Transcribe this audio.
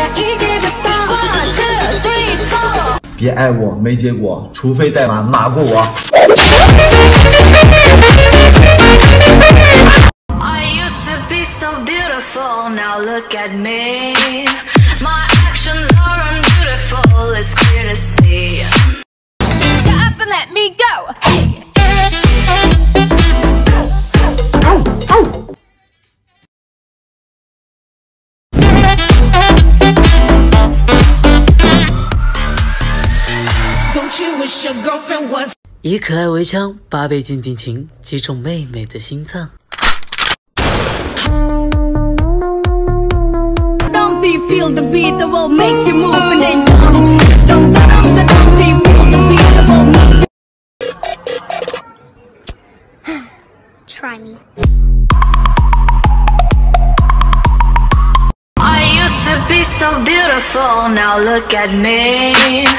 别爱我没结果，除非带马马过我。 I used to be so beautiful, now look at me. My actions are unbeautiful, it's clear to see. Get up and let me go. Hey. Don't you wish your girlfriend was 以可爱为枪，8倍镜定情，击中妹妹的心脏。 Don't be feel the beat that will make you move and then don't be feel the beat that will make you try me. I used to be so beautiful, now look at me.